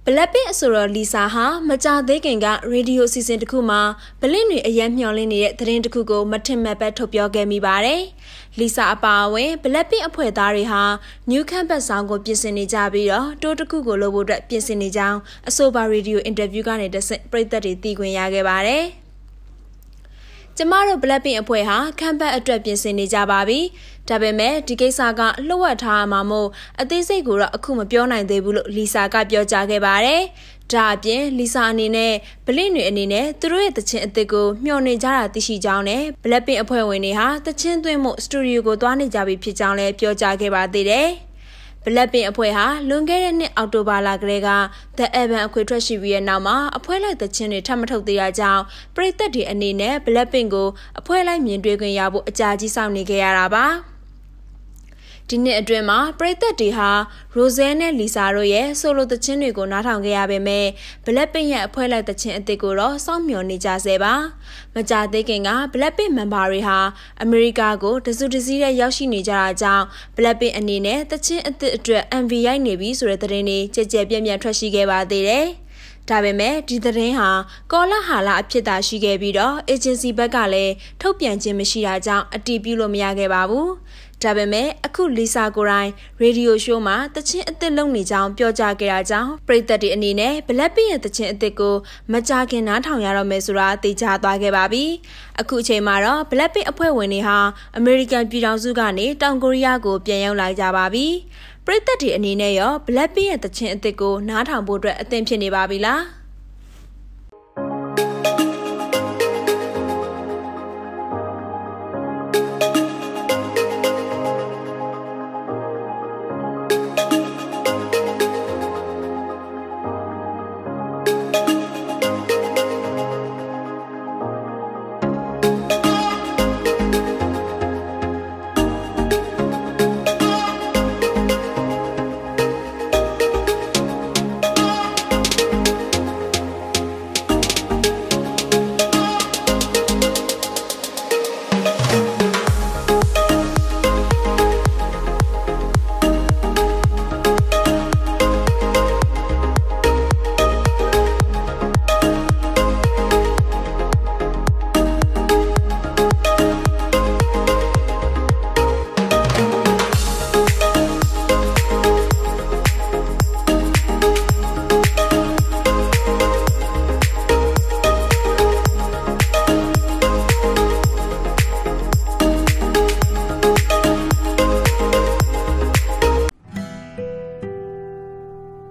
BlackPink ဆိုတော့ Lisa ဟာမကြသေးခင်ကရေဒီယိုအစီအစဉ်တစ်ခုမှာဘလင့်တွေအရင်မျှော်လင့်နေတဲ့သတင်းတစ်ခုကိုမထင်မှတ်ပဲထုတ်ပြောခဲ့မိပါတယ်။ Lisa အပါအဝင် BlackPink အဖွဲ့သားတွေဟာ New Campus ဆောင်ကိုပြင်ဆင်နေကြပြီးတော့တိုးတစ်ခုကိုလုပ်ဖို့အတွက်ပြင်ဆင်နေကြောင်းအဆိုပါရေဒီယိုအင်တာဗျူးကနေတဆင့်ပရိသတ်တွေသိခွင့်ရခဲ့ပါတယ်။ကျမတို့ BlackPink အဖွဲ့ဟာ campus အတွက်ပြင်ဆင်နေကြပါပြီ။ဒါပေမဲ့ဒီကိစ္စကလှုပ်ဝက်ထားမှာမို့အသေးစိတ်ကိုတော့အခုမပြောနိုင်သေးဘူးလို့ Lisa ကပြောကြားခဲ့ပါတယ်။ဒါအပြင် Lisa အနေနဲ့ဘလင့်တွေအနေနဲ့သူတို့ရဲ့သချင်းအသစ်ကိုမျှော်နေကြတာသိရှိကြောင်းနဲ့ BlackPink အဖွဲ့ဝင်တွေဟာသချင်းသွင်းမှုစတူဒီယိုကိုသွားနေကြပြီဖြစ်ကြောင်းလည်းပြောကြားခဲ့ပါသေးတယ်။ BlackPink အဖွဲ့ဟာလွန်ခဲ့တဲ့နှစ်အောက်တိုဘာလကတည်းက The Album အခွေထွက်ရှိပြီးတဲ့နောက်မှာအဖွဲ့လိုက်သချင်းတွေထပ်မထုတ်သေးတာကြောင့်ပရိသတ်တွေအနေနဲ့ BlackPink ကိုအဖွဲ့လိုက်မြင်တွေ့ခွင့်ရဖို့အကြာကြီးစောင့်နေခဲ့ရတာပါ။ဒီနှစ်အတွင်းမှာပရိသတ်တွေဟာ Rose နဲ့ Lisa တို့ရဲ့ဆိုလိုသချင်းတွေကိုနားထောင်ခဲ့ရပေမဲ့ BlackPink ရဲ့အဖွဲ့လိုက်သချင်းအသစ်ကိုတော့စောင့်မျှော်နေကြဆဲပါ။မကြာသေးခင်က BlackPink မန်ဘာတွေဟာအမေရိကကိုတစုတစည်းနဲ့ရောက်ရှိနေကြတာကြောင့် BlackPink အနေနဲ့သချင်းအသစ်အတွက် MV ရိုက်နေပြီဆိုတဲ့သတင်းတွေကြဲပြန့်ထွက်ရှိခဲ့ပါသေးတယ်။ဒါပေမဲ့ဒီသတင်းဟာကောလာဟာလာအဖြစ်သာရှိခဲ့ပြီးတော့ agency ဘက်ကလည်းထုတ်ပြန်ခြင်းမရှိတာကြောင့်အတည်ပြုလို့မရခဲ့ပါဘူး။ဒါပေမဲ့အခု Lisa ကိုယ်တိုင်ရေဒီယိုရှိုးမှာသချင်းအသစ်လုပ်နေကြောင်းပြောကြားခဲ့တာကြောင့်ပရိသတ်တွေအနေနဲ့ BlackPink ရဲ့သချင်းအသစ်ကိုမကြာခင်နားထောင်ရတော့မယ်ဆိုတာသိကြသွားခဲ့ပါပြီ။အခုအချိန်မှာတော့ BlackPink အဖွဲ့ဝင်တွေဟာအမေရိကန်ပြည်ထောင်စုကနေတောင်ကိုရီးယားကိုပြန်ရောက်လာကြပါပြီ။ပရိသတ်တွေအနေနဲ့ရော BlackPink ရဲ့သချင်းအသစ်ကိုနားထောင်ဖို့အတွက်အသင့်ဖြစ်နေပါပြီလား။